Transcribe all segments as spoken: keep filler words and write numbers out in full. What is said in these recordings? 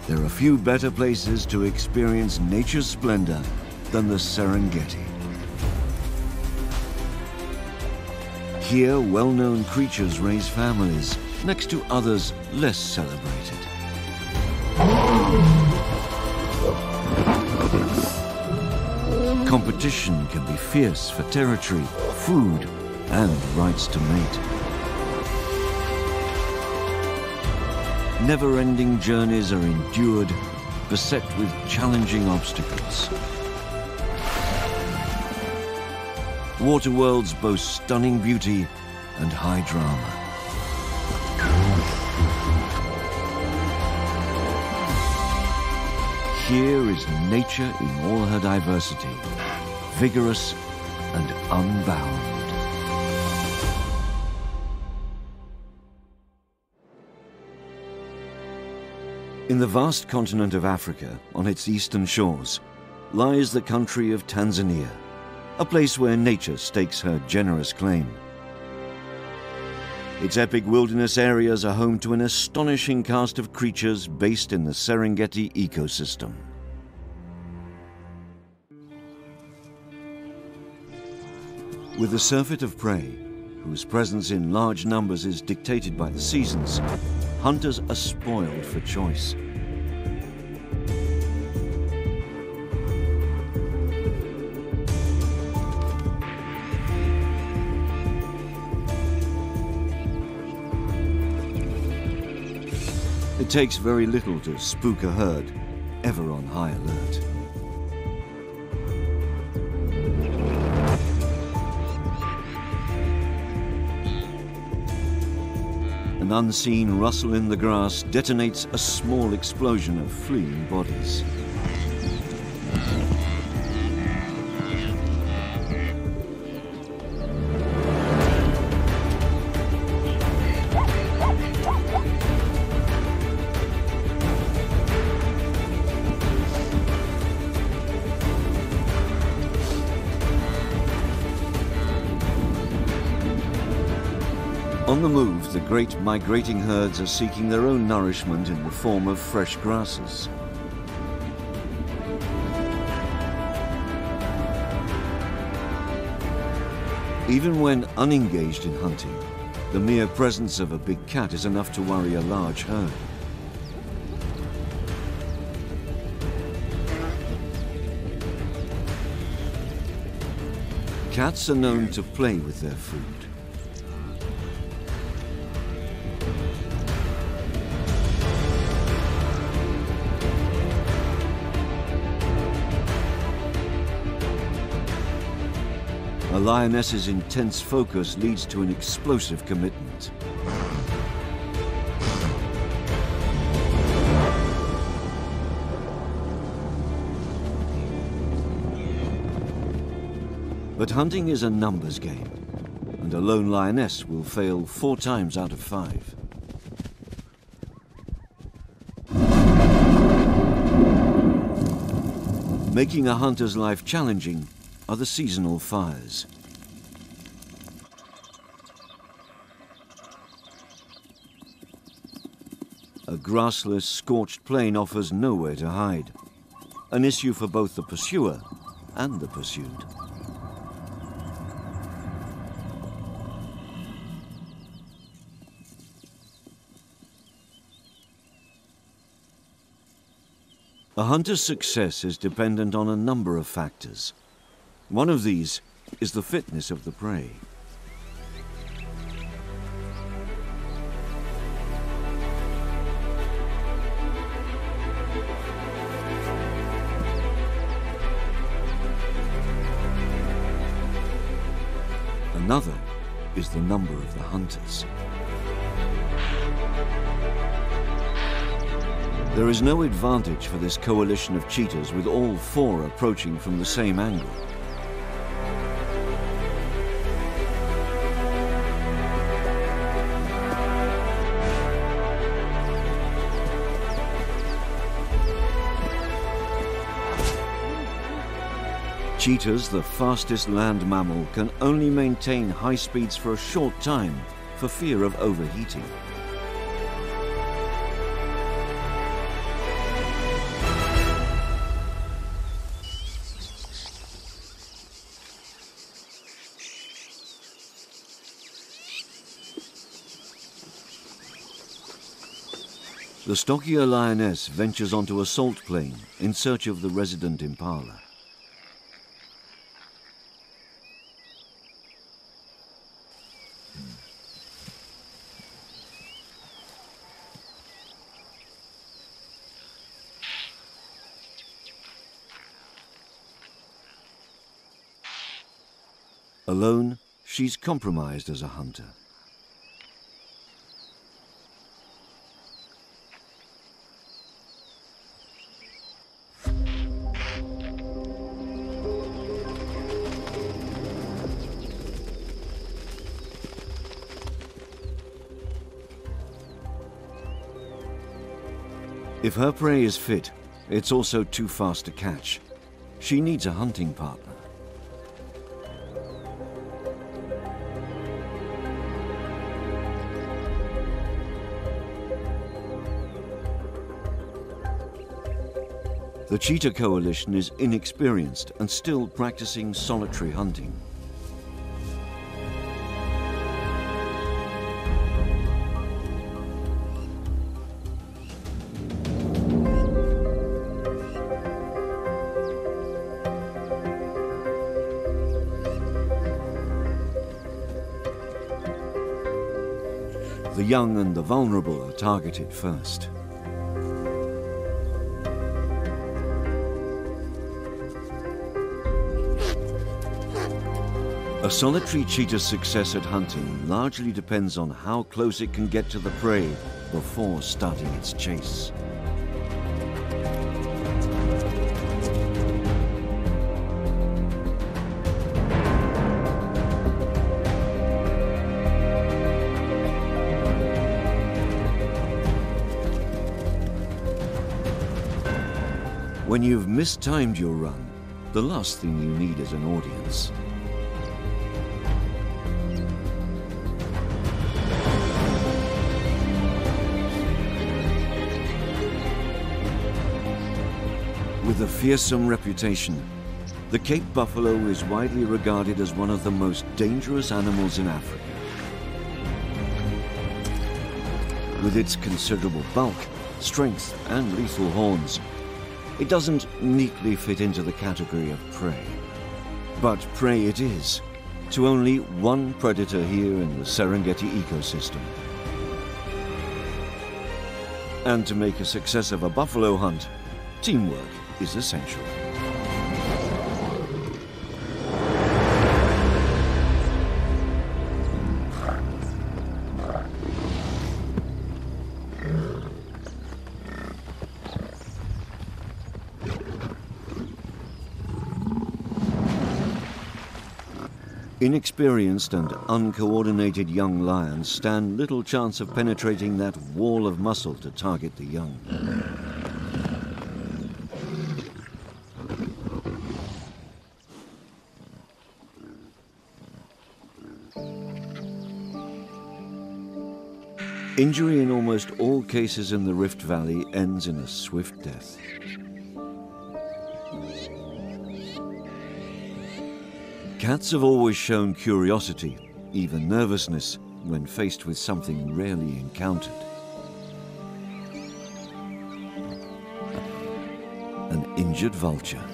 There are few better places to experience nature's splendor than the Serengeti. Here, well-known creatures raise families next to others less celebrated. Competition can be fierce for territory, food, and rights to mate. Never-ending journeys are endured, beset with challenging obstacles. Water worlds boast stunning beauty and high drama. Here is nature in all her diversity, vigorous and unbound. In the vast continent of Africa, on its eastern shores, lies the country of Tanzania, a place where nature stakes her generous claim. Its epic wilderness areas are home to an astonishing cast of creatures based in the Serengeti ecosystem. With a surfeit of prey, whose presence in large numbers is dictated by the seasons, hunters are spoiled for choice. It takes very little to spook a herd, ever on high alert. An unseen rustle in the grass detonates a small explosion of fleeing bodies. On the move, the great migrating herds are seeking their own nourishment in the form of fresh grasses. Even when unengaged in hunting, the mere presence of a big cat is enough to worry a large herd. Cats are known to play with their food. A lioness's intense focus leads to an explosive commitment. But hunting is a numbers game, and a lone lioness will fail four times out of five. Making a hunter's life challenging are the seasonal fires. A grassless, scorched plain offers nowhere to hide, an issue for both the pursuer and the pursued. A hunter's success is dependent on a number of factors. One of these is the fitness of the prey. Another is the number of the hunters. There is no advantage for this coalition of cheetahs with all four approaching from the same angle. Cheetahs, the fastest land mammal, can only maintain high speeds for a short time for fear of overheating. The stockier lioness ventures onto a salt plain in search of the resident impala. Alone, she's compromised as a hunter. If her prey is fit, it's also too fast to catch. She needs a hunting partner. The cheetah coalition is inexperienced and still practicing solitary hunting. The young and the vulnerable are targeted first. A solitary cheetah's success at hunting largely depends on how close it can get to the prey before starting its chase. When you've mistimed your run, the last thing you need is an audience. With a fearsome reputation, the Cape buffalo is widely regarded as one of the most dangerous animals in Africa. With its considerable bulk, strength, and lethal horns, it doesn't neatly fit into the category of prey. But prey it is, to only one predator here in the Serengeti ecosystem. And to make a success of a buffalo hunt, teamwork is essential. Inexperienced and uncoordinated young lions stand little chance of penetrating that wall of muscle to target the young. Injury in almost all cases in the Rift Valley ends in a swift death. Cats have always shown curiosity, even nervousness, when faced with something rarely encountered. An injured vulture.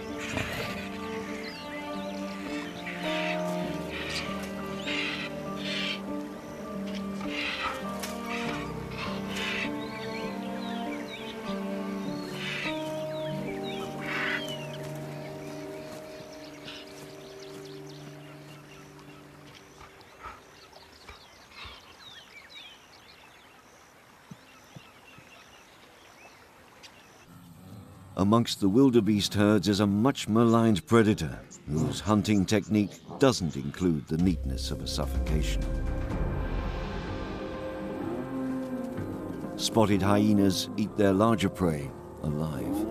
Amongst the wildebeest herds is a much maligned predator whose hunting technique doesn't include the neatness of a suffocation. Spotted hyenas eat their larger prey alive.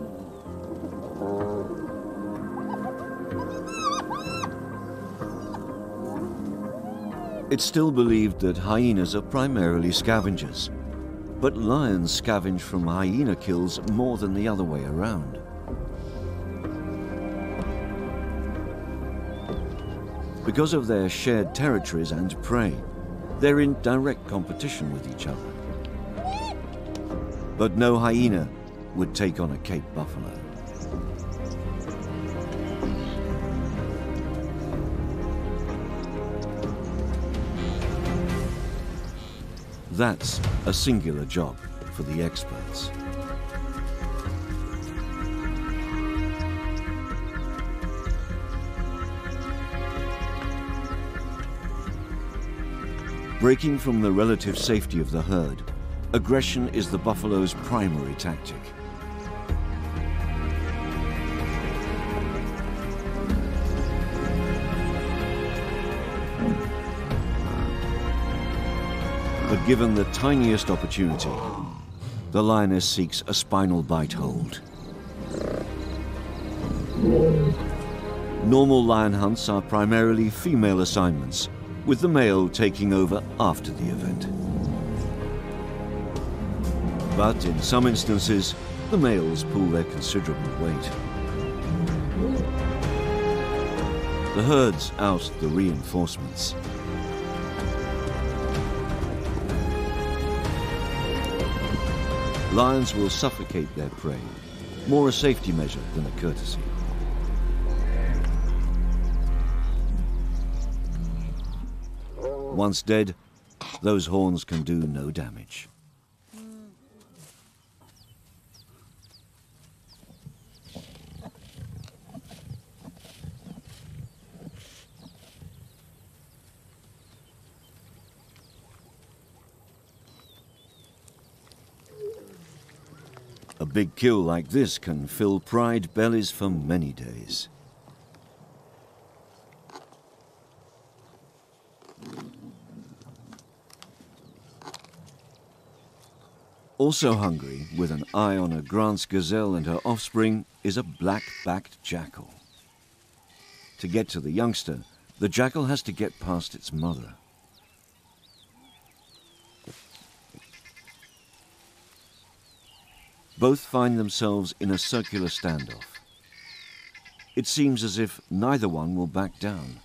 It's still believed that hyenas are primarily scavengers, but lions scavenge from hyena kills more than the other way around. Because of their shared territories and prey, they're in direct competition with each other. but no hyena would take on a Cape buffalo. That's a singular job for the experts. Breaking from the relative safety of the herd, aggression is the buffalo's primary tactic. But given the tiniest opportunity, the lioness seeks a spinal bite hold. Normal lion hunts are primarily female assignments, with the male taking over after the event. But in some instances, the males pull their considerable weight. The herds oust the reinforcements. Lions will suffocate their prey, more a safety measure than a courtesy. Once dead, those horns can do no damage. A big kill like this can fill pride bellies for many days. Also hungry, with an eye on a Grant's gazelle and her offspring, is a black-backed jackal. To get to the youngster, the jackal has to get past its mother. Both find themselves in a circular standoff. It seems as if neither one will back down.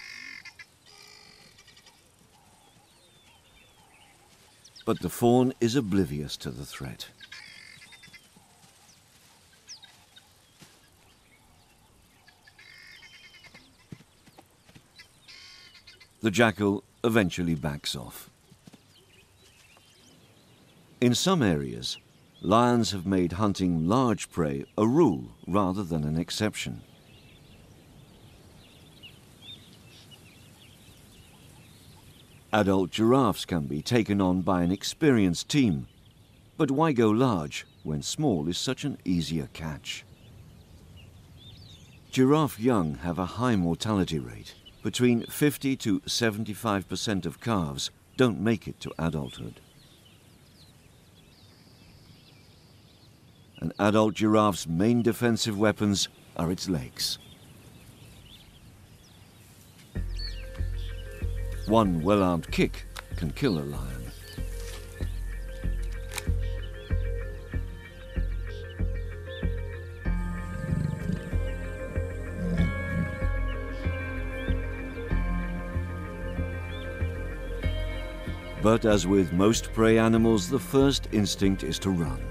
But the fawn is oblivious to the threat. The jackal eventually backs off. In some areas, lions have made hunting large prey a rule rather than an exception. Adult giraffes can be taken on by an experienced team, but why go large when small is such an easier catch? Giraffe young have a high mortality rate. Between fifty to seventy-five percent of calves don't make it to adulthood. An adult giraffe's main defensive weapons are its legs. One well-armed kick can kill a lion. But as with most prey animals, the first instinct is to run.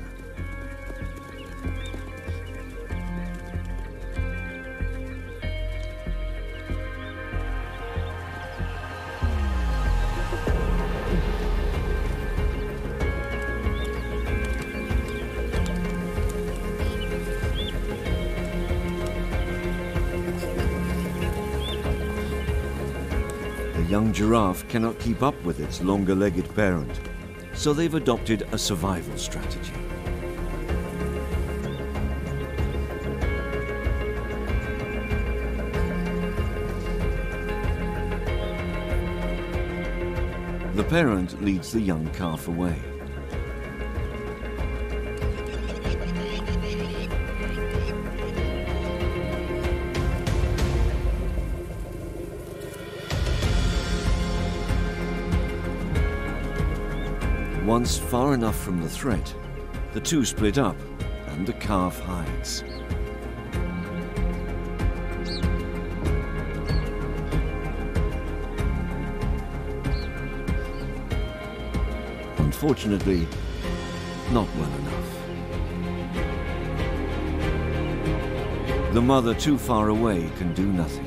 The young giraffe cannot keep up with its longer-legged parent, so they've adopted a survival strategy. The parent leads the young calf away. Once far enough from the threat, the two split up and the calf hides. Unfortunately, not well enough. The mother too far away can do nothing.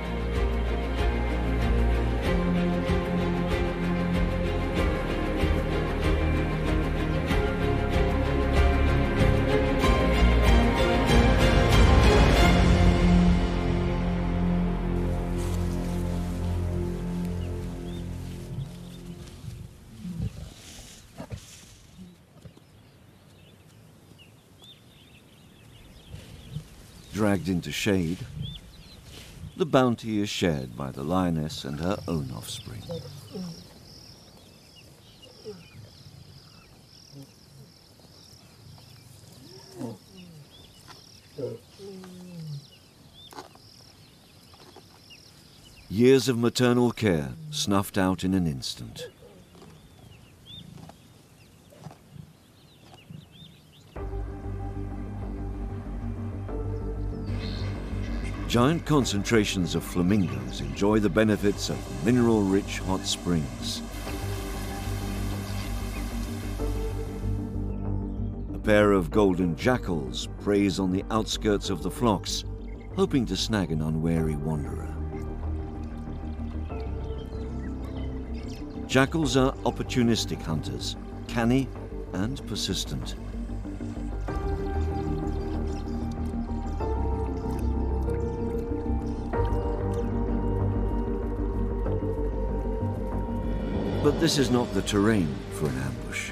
Dragged into shade, the bounty is shared by the lioness and her own offspring. Years of maternal care snuffed out in an instant. Giant concentrations of flamingos enjoy the benefits of mineral-rich hot springs. A pair of golden jackals preys on the outskirts of the flocks, hoping to snag an unwary wanderer. Jackals are opportunistic hunters, canny and persistent. But this is not the terrain for an ambush.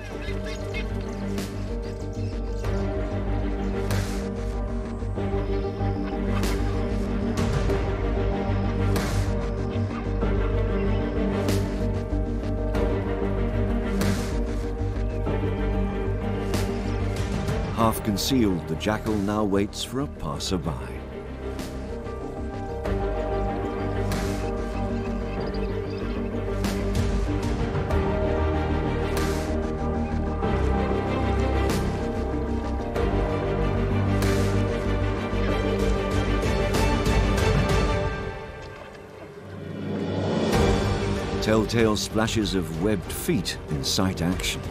Half concealed, the jackal now waits for a passerby. Telltale splashes of webbed feet incite action.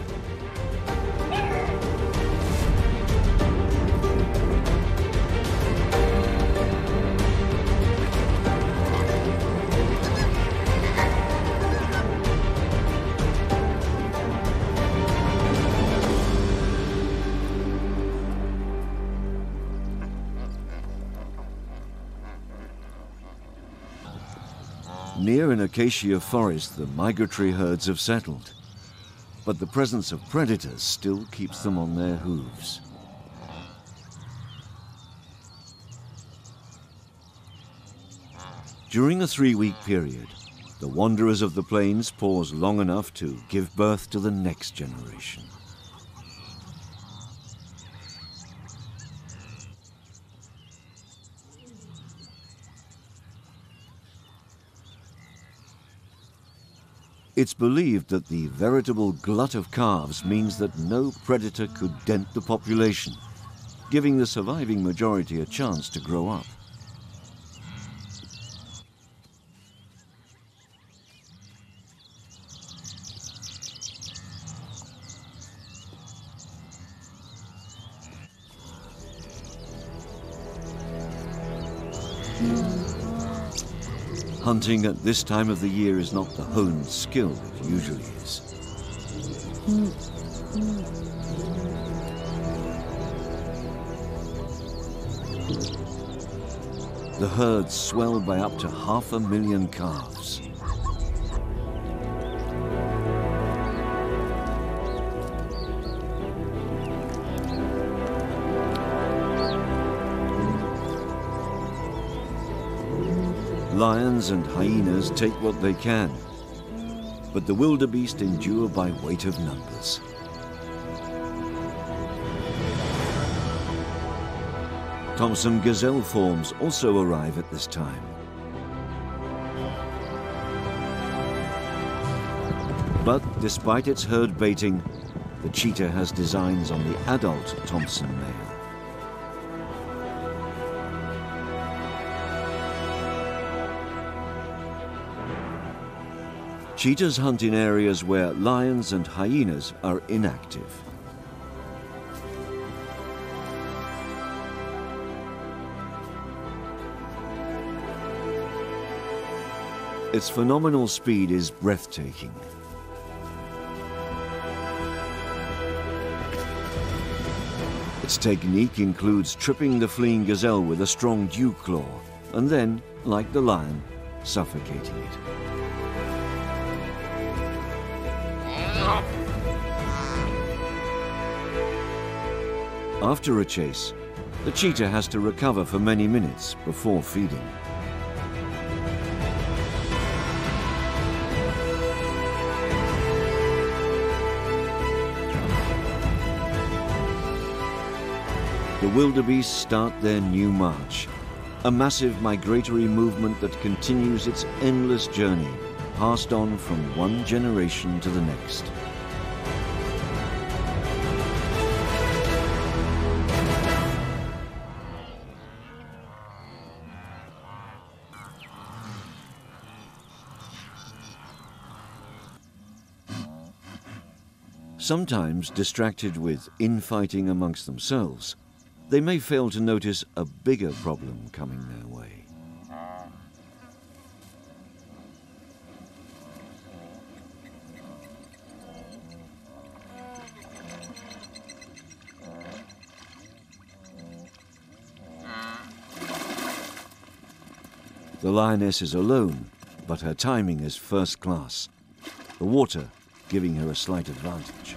Near an acacia forest, the migratory herds have settled, but the presence of predators still keeps them on their hooves. During a three-week period, the wanderers of the plains pause long enough to give birth to the next generation. It's believed that the veritable glut of calves means that no predator could dent the population, giving the surviving majority a chance to grow up. Hunting at this time of the year is not the honed skill it usually is. The herds swell by up to half a million calves. Lions and hyenas take what they can, but the wildebeest endure by weight of numbers. Thompson gazelle forms also arrive at this time. But despite its herd baiting, the cheetah has designs on the adult Thompson male. Cheetahs hunt in areas where lions and hyenas are inactive. Its phenomenal speed is breathtaking. Its technique includes tripping the fleeing gazelle with a strong dew claw, and then, like the lion, suffocating it. After a chase, the cheetah has to recover for many minutes before feeding. The wildebeest start their new march, a massive migratory movement that continues its endless journey, passed on from one generation to the next. Sometimes distracted with infighting amongst themselves, they may fail to notice a bigger problem coming their way. The lioness is alone, but her timing is first class, the water giving her a slight advantage.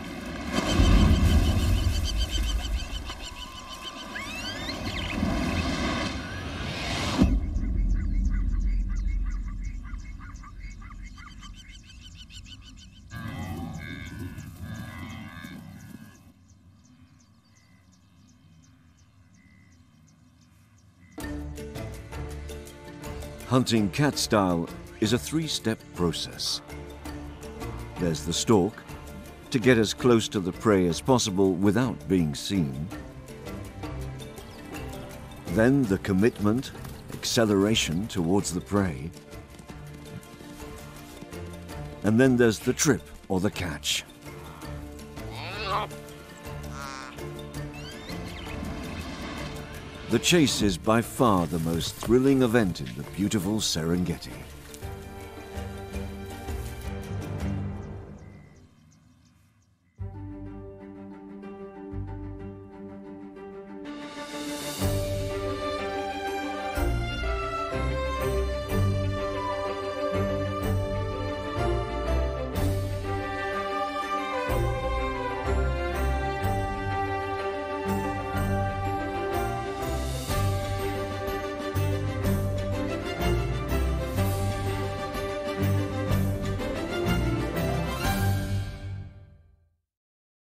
Hunting cat style is a three-step process. There's the stalk, to get as close to the prey as possible without being seen. Then the commitment, acceleration towards the prey. And then there's the trip or the catch. The chase is by far the most thrilling event in the beautiful Serengeti.